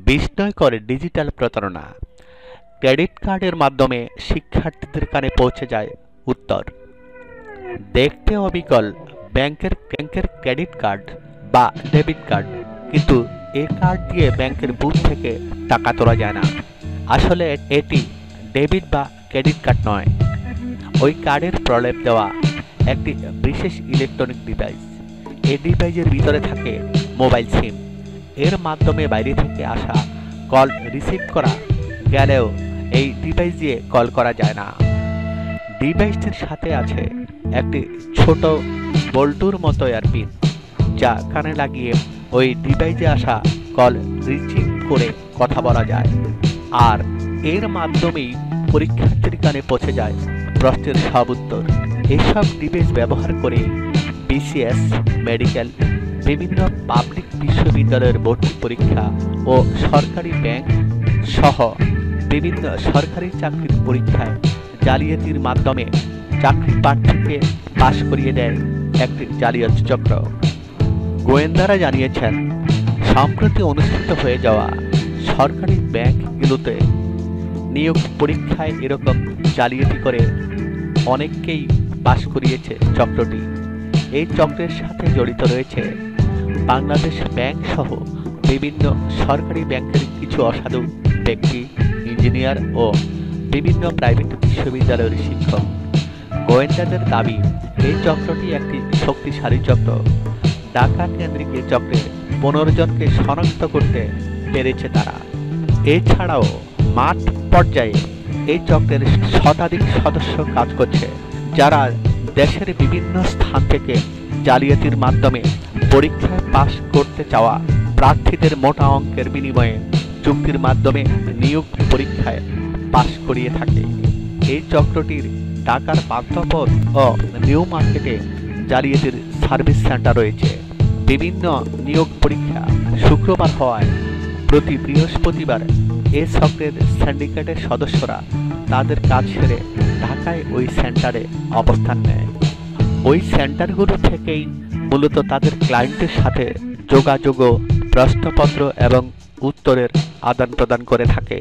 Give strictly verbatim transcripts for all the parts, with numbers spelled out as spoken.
বিস্ময়কর ডিজিটাল প্রতারণা। ক্রেডিট কার্ডের মাধ্যমে শিক্ষার্থীদের কানে পৌঁছে যায় উত্তর। দেখতে অবিকল ব্যাংকের ব্যাংকের ক্রেডিট কার্ড বা ডেবিট কার্ড, কিন্তু এ কার্ড দিয়ে ব্যাংকের বুথ থেকে টাকা তোলা যায় না। আসলে এটি ডেবিট বা ক্রেডিট কার্ড নয়, ওই কার্ডের প্রলেপ দেওয়া একটি বিশেষ ইলেকট্রনিক ডিভাইস। এই ডিভাইসের ভিতরে থাকে মোবাইল সিম। এর মাধ্যমে বাইরে থেকে আসা কল রিসিভ করা গেলেও এই ডিভাইস দিয়ে কল করা যায় না। ডিভাইসটির সাথে আছে একটি ছোট বল্টুর মতো এয়ারপিন, যা কানে লাগিয়ে ওই ডিভাইসে আসা কল রিসিভ করে কথা বলা যায়। আর এর মাধ্যমেই পরীক্ষার্থীর কানে পৌঁছে যায় প্রশ্নের সব উত্তর। এইসব ডিভাইস ব্যবহার করে বিসিএস, মেডিকেল, বিভিন্ন পাবলিক বিশ্ববিদ্যালয়ের ভর্তি পরীক্ষা ও সরকারি ব্যাংক সহ বিভিন্ন সরকারি চাকরির পরীক্ষায় জালিয়াতির মাধ্যমে চাকরি প্রার্থীকে পাশ করিয়ে দেয় একটি জালিয়াতি চক্র। গোয়েন্দারা জানিয়েছেন, সম্প্রতি অনুষ্ঠিত হয়ে যাওয়া সরকারি ব্যাংকগুলোতে নিয়োগ পরীক্ষায় এরকম জালিয়াতি করে অনেককেই পাশ করিয়েছে চক্রটি। এই চক্রের সাথে জড়িত রয়েছে বাংলাদেশ ব্যাংক সহ বিভিন্ন সরকারি ব্যাংকের কিছু অসাধু ব্যক্তি, ইঞ্জিনিয়ার ও বিভিন্ন প্রাইভেট বিশ্ববিদ্যালয়ের শিক্ষক। গোয়েন্দাদের দাবি, এই চক্রটি একটি শক্তিশালী চক্র। ঢাকা কেন্দ্রিক এই চক্রে পনেরো জনকে শনাক্ত করতে পেরেছে তারা। এছাড়াও মাঠ পর্যায়ে এই চক্রের শতাধিক সদস্য কাজ করছে, যারা দেশের বিভিন্ন স্থান থেকে জালিয়াতির মাধ্যমে পরীক্ষায় পাশ করতে চাওয়া প্রার্থীদের মোটা অঙ্কের বিনিময়ে চুক্তির মাধ্যমে নিয়োগ পরীক্ষায় পাশ করিয়ে থাকে। এই চক্রটির ঢাকার পান্থপথ ও নিউ মার্কেটে জালিয়াতির সার্ভিস সেন্টার রয়েছে। বিভিন্ন নিয়োগ পরীক্ষা শুক্রবার হওয়ায় প্রতি বৃহস্পতিবার এ চক্রের সিন্ডিকেটের সদস্যরা তাদের কাজ সেরে ঢাকায় ওই সেন্টারে অবস্থান নেয়। ওই সেন্টারগুলো থেকেই মূলত তাদের ক্লায়েন্টের সাথে যোগাযোগ, প্রশ্নপত্র এবং উত্তরের আদান প্রদান করে থাকে।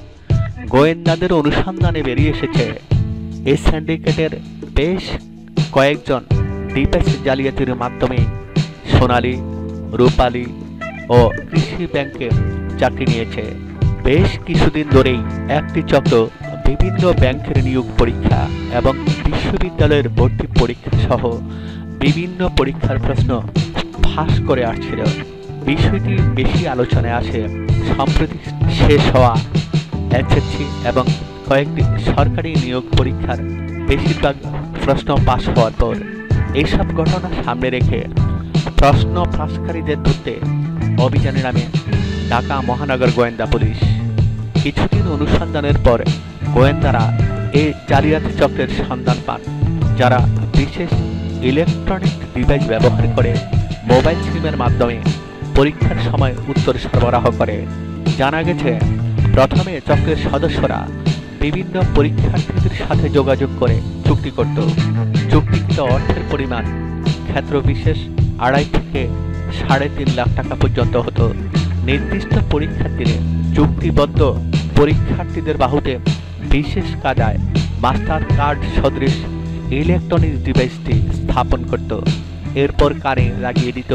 গোয়েন্দাদের অনুসন্ধানে বেরিয়ে এসেছে, এই সিন্ডিকেটের বেশ কয়েকজন ডিভাইস জালিয়াতির মাধ্যমে সোনালী, রূপালী ও কৃষি ব্যাংকে চাকরি নিয়েছে। বেশ কিছুদিন ধরেই একটি চক্র বিভিন্ন ব্যাংকের নিয়োগ পরীক্ষা এবং বিশ্ববিদ্যালয়ের ভর্তি পরীক্ষা সহ বিভিন্ন পরীক্ষার প্রশ্ন ফাঁস করে আসছিল। বিষয়টি বেশি আলোচনায় আসে সম্প্রতি শেষ হওয়া এসএসসি এবং কয়েকটি সরকারি নিয়োগ পরীক্ষার বেশিরভাগ প্রশ্ন পাস হওয়ার পর। এইসব ঘটনা সামনে রেখে প্রশ্ন ফাঁসকারীদের ধরতে অভিযানে নামে ঢাকা মহানগর গোয়েন্দা পুলিশ। কিছুদিন অনুসন্ধানের পর গোয়েন্দারা এই জালিয়াতি চক্রের সন্ধান পান, যারা বিশেষ ইলেকট্রনিক ডিভাইস ব্যবহার করে মোবাইল সিমের মাধ্যমে পরীক্ষার সময় উত্তর সরবরাহ করে। জানা গেছে, প্রথমে চক্রের সদস্যরা বিভিন্ন পরীক্ষার্থীদের সাথে যোগাযোগ করে চুক্তি করত। চুক্তিকৃত অর্থের পরিমাণ ক্ষেত্র বিশেষ আড়াই থেকে সাড়ে তিন লাখ টাকা পর্যন্ত হতো। নির্দিষ্ট পরীক্ষার দিনে চুক্তিবদ্ধ পরীক্ষার্থীদের বাহুতে বিশেষ কায়দায় মাস্টার কার্ড সদৃশ ইলেকট্রনিক ডিভাইসটি স্থাপন করত। এরপর কানে লাগিয়ে দিত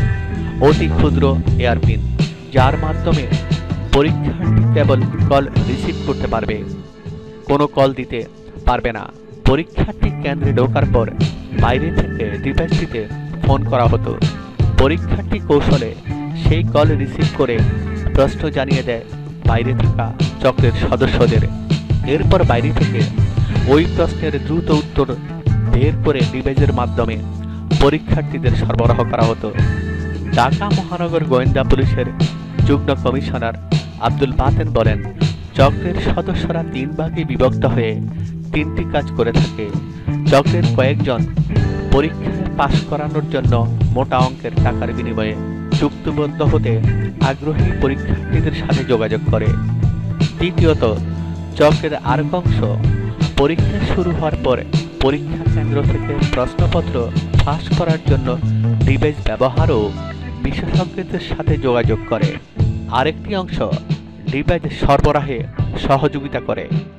অতি ক্ষুদ্র এয়ারপিন, যার মাধ্যমে পরীক্ষার্থী কেবল কল রিসিভ করতে পারবে, কোনো কল দিতে পারবে না। পরীক্ষার্থী কেন্দ্রে ঢোকার পর বাইরে থেকে ডিভাইসটিতে ফোন করা হতো। পরীক্ষার্থী কৌশলে সেই কল রিসিভ করে প্রশ্ন জানিয়ে দেয় বাইরে থাকা চক্রের সদস্যদের। এরপর বাইরে থেকে ওই প্রশ্নের দ্রুত উত্তর বের করে ডিভাইসের মাধ্যমে পরীক্ষার্থীদের সরবরাহ করা হতো। ঢাকা মহানগর গোয়েন্দা পুলিশের যুগ্ম কমিশনার আব্দুল বাতেন বলেন, চক্রের সদস্যরা তিন ভাগে বিভক্ত হয়ে তিনটি কাজ করে থাকে। চক্রের কয়েকজন পরীক্ষায় পাশ করানোর জন্য মোটা অঙ্কের টাকার বিনিময়ে চুক্তিবদ্ধ হতে আগ্রহী পরীক্ষার্থীদের সাথে যোগাযোগ করে। দ্বিতীয়ত, চক্রের আরেক অংশ পরীক্ষা শুরু হওয়ার পর পরীক্ষা কেন্দ্র থেকে প্রশ্নপত্র ফাঁস করার জন্য ডিভাইস ব্যবহার ও বিশেষজ্ঞদের সাথে যোগাযোগ করে। আরেকটি অংশ ডিভাইস সরবরাহে সহযোগিতা করে।